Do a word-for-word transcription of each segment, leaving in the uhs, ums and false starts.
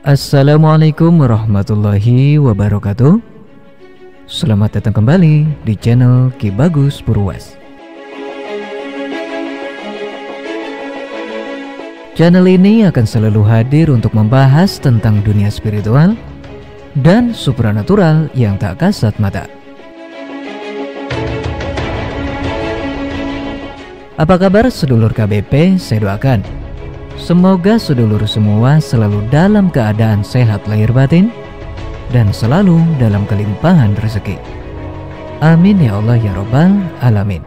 Assalamualaikum warahmatullahi wabarakatuh. Selamat datang kembali di channel Ki Bagus Purwas. Channel ini akan selalu hadir untuk membahas tentang dunia spiritual dan supranatural yang tak kasat mata. Apa kabar sedulur K B P? Saya doakan semoga sedulur semua selalu dalam keadaan sehat lahir batin dan selalu dalam kelimpahan rezeki. Amin ya Allah ya Rabbal Alamin.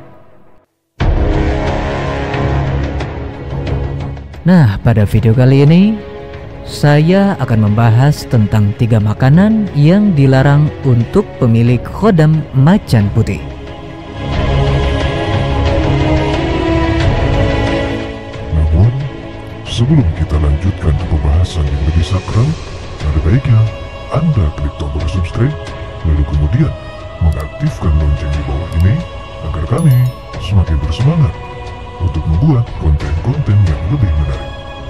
Nah, pada video kali ini saya akan membahas tentang tiga makanan yang dilarang untuk pemilik khodam macan putih. Sebelum kita lanjutkan ke pembahasan yang lebih sakral, ada baiknya Anda klik tombol subscribe, lalu kemudian mengaktifkan lonceng di bawah ini agar kami semakin bersemangat untuk membuat konten-konten yang lebih menarik.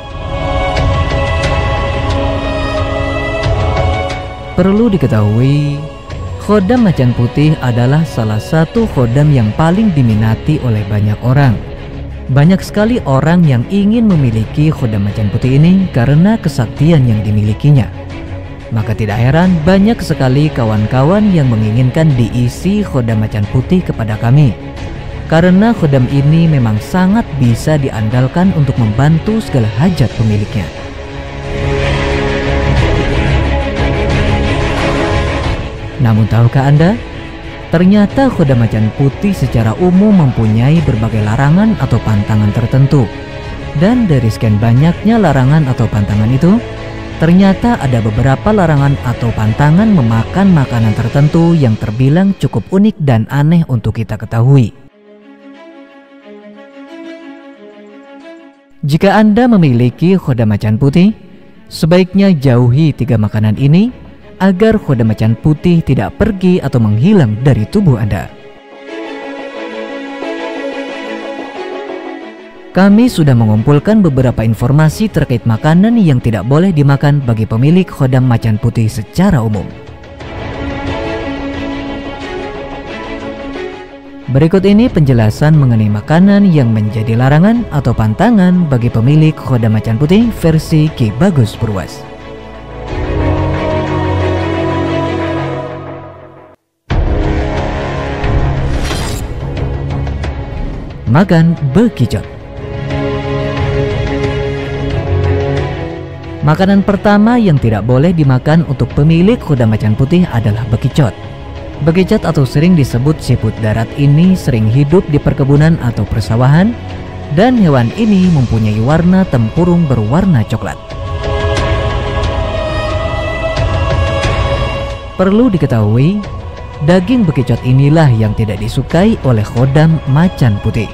Perlu diketahui, khodam macan putih adalah salah satu khodam yang paling diminati oleh banyak orang. Banyak sekali orang yang ingin memiliki khodam macan putih ini karena kesaktian yang dimilikinya. Maka tidak heran banyak sekali kawan-kawan yang menginginkan diisi khodam macan putih kepada kami. Karena khodam ini memang sangat bisa diandalkan untuk membantu segala hajat pemiliknya. Namun tahukah Anda? Ternyata khodam macan putih secara umum mempunyai berbagai larangan atau pantangan tertentu. Dan dari sekian banyaknya larangan atau pantangan itu, ternyata ada beberapa larangan atau pantangan memakan makanan tertentu yang terbilang cukup unik dan aneh untuk kita ketahui. Jika Anda memiliki khodam macan putih, sebaiknya jauhi tiga makanan ini agar khodam macan putih tidak pergi atau menghilang dari tubuh Anda. Kami sudah mengumpulkan beberapa informasi terkait makanan yang tidak boleh dimakan bagi pemilik khodam macan putih secara umum. Berikut ini penjelasan mengenai makanan yang menjadi larangan atau pantangan bagi pemilik khodam macan putih versi Ki Bagus Purwas. Makan bekicot. Makanan pertama yang tidak boleh dimakan untuk pemilik khodam macan putih adalah bekicot. Bekicot atau sering disebut siput darat ini sering hidup di perkebunan atau persawahan, dan hewan ini mempunyai warna tempurung berwarna coklat. Perlu diketahui, daging bekicot inilah yang tidak disukai oleh khodam macan putih.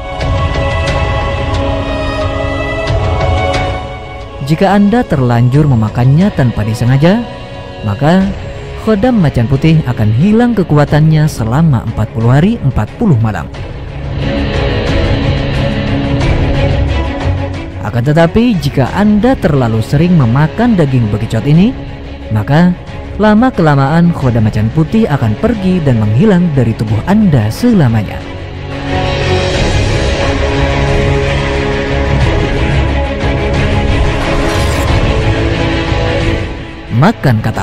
Jika Anda terlanjur memakannya tanpa disengaja, maka khodam macan putih akan hilang kekuatannya selama empat puluh hari empat puluh malam. Akan tetapi jika Anda terlalu sering memakan daging bekicot ini, maka lama-kelamaan khodam macan putih akan pergi dan menghilang dari tubuh Anda selamanya. Makan katak.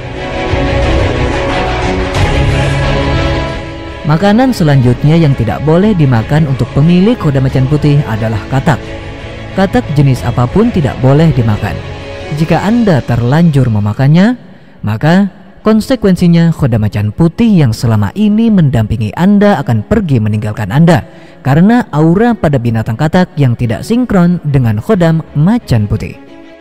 Makanan selanjutnya yang tidak boleh dimakan untuk pemilik khodam macan putih adalah katak. Katak jenis apapun tidak boleh dimakan. Jika Anda terlanjur memakannya, maka konsekuensinya khodam macan putih yang selama ini mendampingi Anda akan pergi meninggalkan Anda karena aura pada binatang katak yang tidak sinkron dengan khodam macan putih.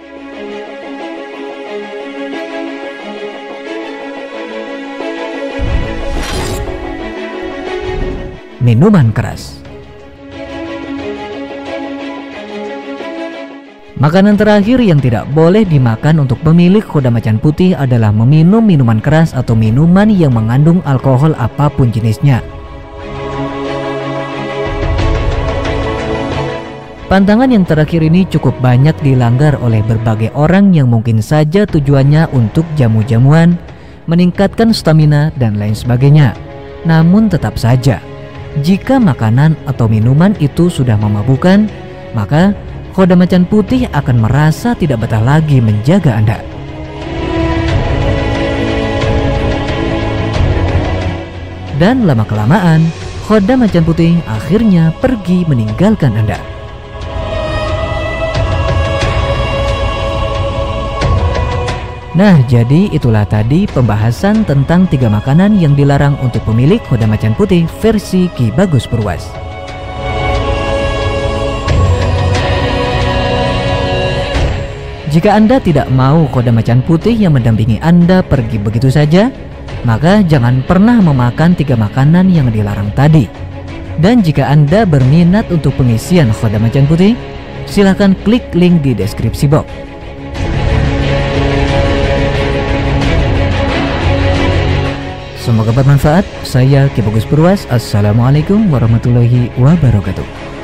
Minuman keras. Makanan terakhir yang tidak boleh dimakan untuk pemilik khodam macan putih adalah meminum minuman keras atau minuman yang mengandung alkohol apapun jenisnya. Pantangan yang terakhir ini cukup banyak dilanggar oleh berbagai orang yang mungkin saja tujuannya untuk jamu-jamuan, meningkatkan stamina, dan lain sebagainya. Namun tetap saja, jika makanan atau minuman itu sudah memabukkan, maka Khodam Macan Putih akan merasa tidak betah lagi menjaga Anda. Dan lama-kelamaan, Khodam Macan Putih akhirnya pergi meninggalkan Anda. Nah, jadi itulah tadi pembahasan tentang tiga makanan yang dilarang untuk pemilik Khodam Macan Putih versi Ki Bagus Purwas. Jika Anda tidak mau Khodam Macan Putih yang mendampingi Anda pergi begitu saja, maka jangan pernah memakan tiga makanan yang dilarang tadi. Dan jika Anda berminat untuk pengisian Khodam Macan Putih, silahkan klik link di deskripsi box. Semoga bermanfaat. Saya Ki Bagus Purwas. Assalamualaikum warahmatullahi wabarakatuh.